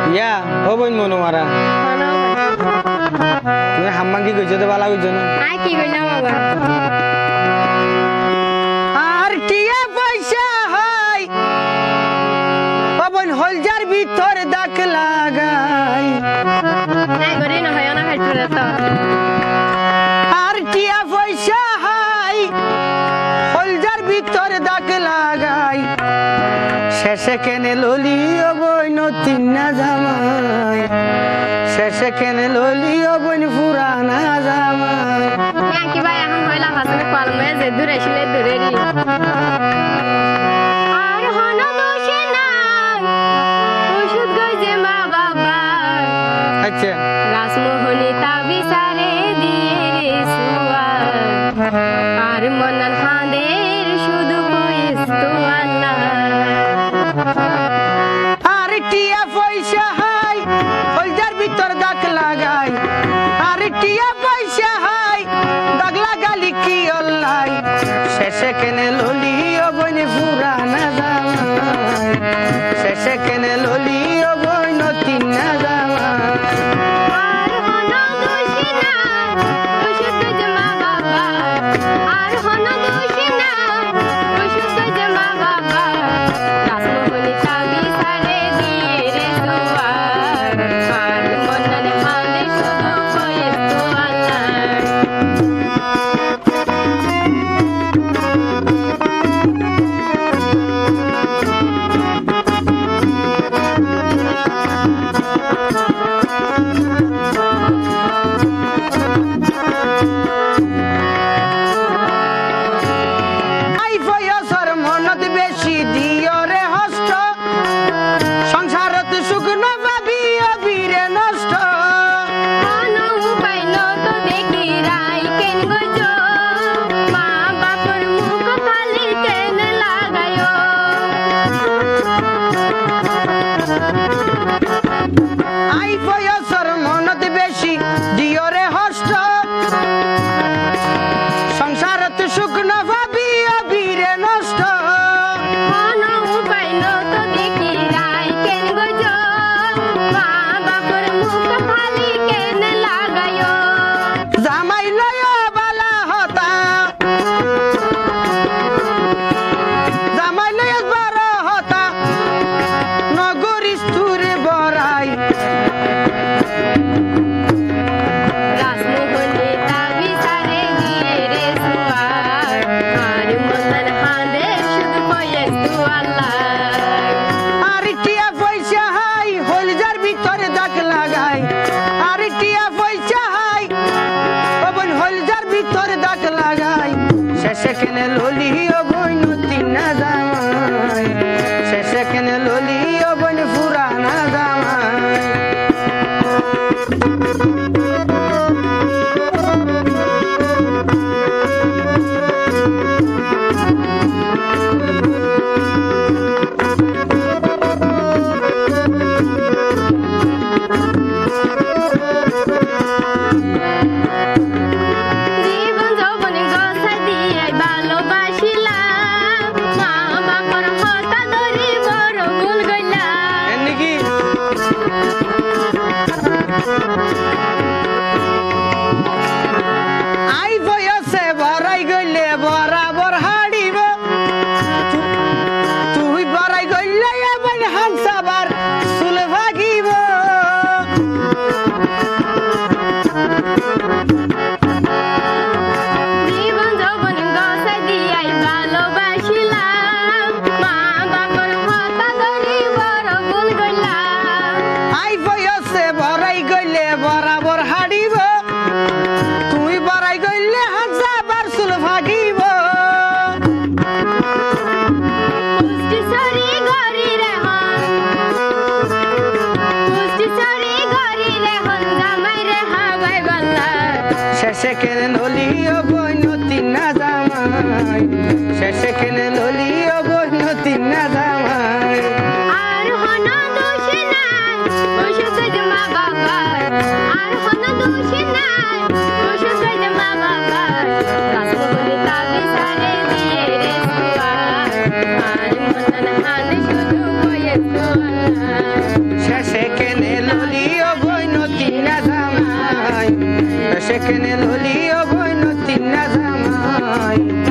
ইয়া ও বইন মনোমারা তুমি হাম্মা কি কইছো তো বালা কইছো না আই কি কইলাম বাবা আর টিয়া পয়সা হয় ও বইন হলজার ভিতর দাগ লাগাই নাই গরি না হয় না হাইটুরা তো আর টিয়া পয়সা হয় হলজার ভিতর দাগ লাগাই শেষে কেনে ললি ও বইন তিন না জামাই শেষে কেনে ললি ও বইন পুরানা জামাই কি ভাই এখন হইলা হাসনে কলমে যে দূরে ছিলে দূরেরই আর হন দোষে নাই ওষুধ গইছে মা বাবা আচ্ছা রাসমোহনী তা বিচারে দিয়ে রে সুয়া আর মনন হাঁদের শুধু কইস তো আল্লাহ আর টিয়া পয়সা হাই হলজার ভিতর দাগ লাগাই আর টিয়া পয়সা হাই দাগ লাগালি কি অল্লাই শেষে কেনে ললি ও বইন পুরানা জামাই শেষে কেনে ললি ও বইন তিন না জামাই আর হন দোষে নাই ওষুধ গইছে মা বাবা আর হন দোষে নাই ওষুধ গইছে মা বাবা রাসমোহনী তা বিচারে দিয়ে রে সুয়া আর মনন হাঁদের শুধু কইস তো আল্লাহ আই বয়সর মনত বেশি দিও রে হস্ত সংসারত সুখ না পাবি অবিরে নষ্ট কোনো উপায় তো দেখি রাই কেন গজো মা বাপর মুখ খালি কেন লাগায়ো আই বয়সর মনত বেশি দিও রে হস্ত সংসারত সুখ না পাবি অবিরে নষ্ট কোনো উপায় তো দেখি রাই কেন গজো মা বাপর মুখ খালি কেন লাগায়ো জামাই লয় বালা হতা জামাই লয় বড় হতা নগরী স্থুরে বড়াই রাসমোহনী তা বিচারে দিয়ে রে সুয়া আর মনন হাঁদের শুধু কইস তো আল্লাহ আর টিয়া পয়সা হাই হলজার ভিতরে দাগ লাগাই আর টিয়া পয়সা হাই বইন হলজার ভিতরে দাগ লাগাই শেষে কেনে ললি ও বইন তিন না জামাই শেষে কেনে ললি ও বইন পুরানা জামাই জীবন যৌবনে গছাই দিয়ে ভালোবাসিলাম মা বাবার হতা ধরি বড় ভুল গইলাম এমনি কি আই বয়সে বড়াই গইলে বরাবর হাড়িব তুই বড়াই গইলে এমন হামসাবার চুল ভাগিব জীবন যৌবনে গছাই দিয়ে ভালোবাসিলাম মা বাবার হতা ধরি বড় ভুল গইলাম আই বয়সে বড়াই গইলে বরাবর হাড়িব তুই বড়াই গইলে হামসাবার চুল ভাগিব পুষ্টি সরি গরি রে হন পুষ্টি সরি গরি রে হন জামাই রে হাবাই বাল্লা শেষে কেনে ললি ও বইন তিন না জামাই শেষে কেনে ললি ও বইন তিন না জামাই আর হন দোষে নাই ওষুধ গইছে মা বাবা আর হন দোষে নাই ওষুধ গইছে মা বাবা রাসমোহনী তা বিচারে দিয়ে রে সুয়া আর মনন হাঁদের শুধু কইস তো আল্লাহ শেষে কেনে ললিও বইন তিনা জামাই শেষে কেনে ললিও বইন তিনা জামাই